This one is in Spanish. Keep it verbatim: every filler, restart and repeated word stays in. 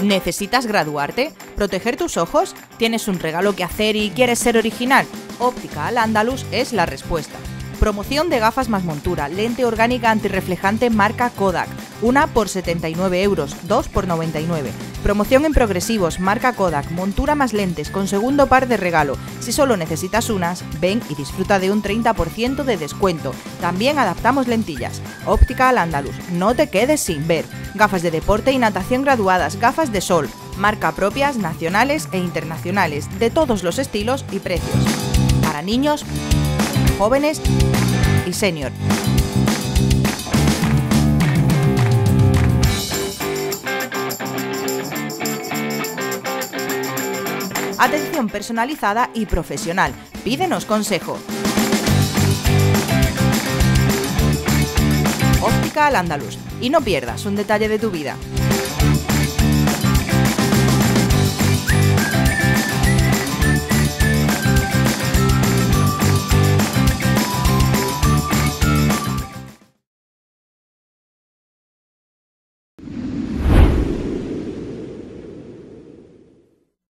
¿Necesitas graduarte? ¿Proteger tus ojos? ¿Tienes un regalo que hacer y quieres ser original? Óptica Al-Ándalus es la respuesta. Promoción de gafas más montura, lente orgánica antirreflejante marca Kodak, una por setenta y nueve euros, dos por noventa y nueve. Promoción en progresivos, marca Kodak, montura más lentes con segundo par de regalo. Si solo necesitas unas, ven y disfruta de un treinta por ciento de descuento. También adaptamos lentillas. Óptica Al-Ándalus, no te quedes sin ver. Gafas de deporte y natación graduadas, gafas de sol, marca propias, nacionales e internacionales, de todos los estilos y precios. Para niños, jóvenes y senior. Atención personalizada y profesional. Pídenos consejo. Óptica Al-Ándalus. Y no pierdas un detalle de tu vida.